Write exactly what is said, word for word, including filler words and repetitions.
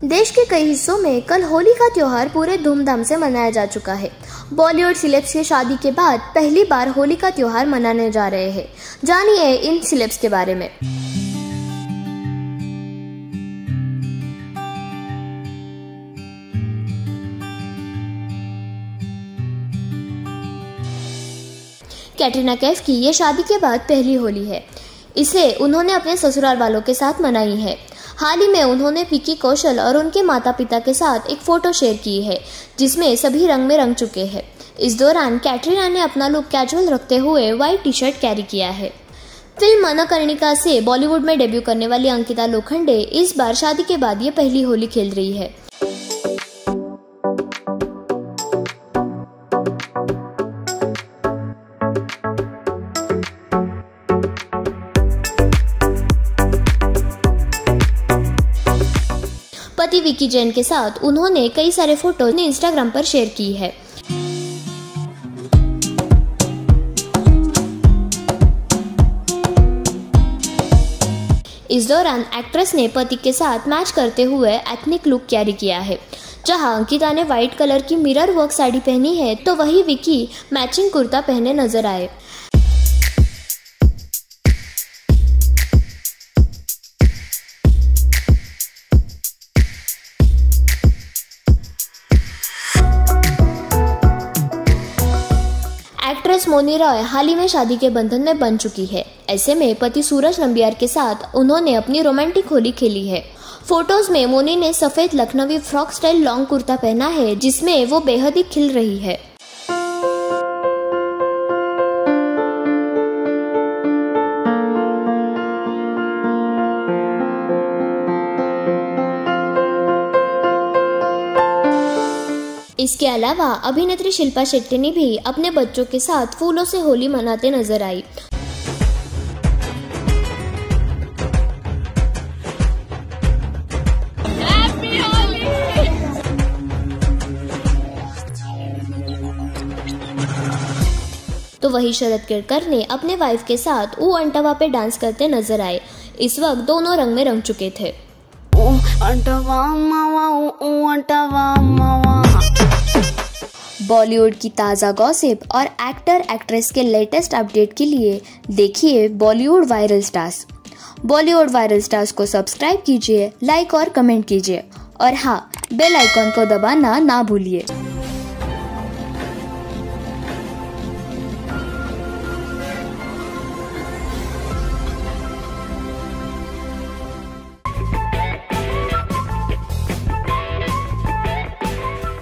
देश के कई हिस्सों में कल होली का त्योहार पूरे धूमधाम से मनाया जा चुका है। बॉलीवुड सेलेब्स के शादी के बाद पहली बार होली का त्योहार मनाने जा रहे हैं। जानिए इन सेलेब्स के बारे में। कैटरीना कैफ की ये शादी के बाद पहली होली है। इसे उन्होंने अपने ससुराल वालों के साथ मनाई है। हाल ही में उन्होंने विकी कौशल और उनके माता पिता के साथ एक फोटो शेयर की है, जिसमें सभी रंग में रंग चुके हैं। इस दौरान कैटरीना ने अपना लुक कैजुअल रखते हुए व्हाइट टी शर्ट कैरी किया है। फिल्म मनकर्णिका से बॉलीवुड में डेब्यू करने वाली अंकिता लोखंडे इस बार शादी के बाद ये पहली होली खेल रही है। पति विकी जैन के साथ उन्होंने कई सारे फोटो अपने इंस्टाग्राम पर शेयर की है। इस दौरान एक्ट्रेस ने पति के साथ मैच करते हुए एथनिक लुक कैरी किया है। जहां अंकिता ने व्हाइट कलर की मिरर वर्क साड़ी पहनी है, तो वही विकी मैचिंग कुर्ता पहने नजर आए। एक्ट्रेस मोनी रॉय हाल ही में शादी के बंधन में बन चुकी है। ऐसे में पति सूरज नंबियार के साथ उन्होंने अपनी रोमांटिक होली खेली है। फोटोज में मोनी ने सफेद लखनवी फ्रॉक स्टाइल लॉन्ग कुर्ता पहना है, जिसमें वो बेहद ही खिल रही है। इसके अलावा अभिनेत्री शिल्पा शेट्टी ने भी अपने बच्चों के साथ फूलों से होली मनाते नजर आई। तो वही शरद केरकर ने अपने वाइफ के साथ ऊ अंटवा पे डांस करते नजर आए। इस वक्त दोनों रंग में रंग चुके थे। ऊ अंटवा मावा, ऊ अंटवा मावा। बॉलीवुड की ताज़ा गॉसिप और एक्टर एक्ट्रेस के लेटेस्ट अपडेट के लिए देखिए Bollywood viral stars. Bollywood viral stars को सब्सक्राइब कीजिए, लाइक और कमेंट कीजिए और हाँ, बेल आइकॉन को दबाना ना भूलिए।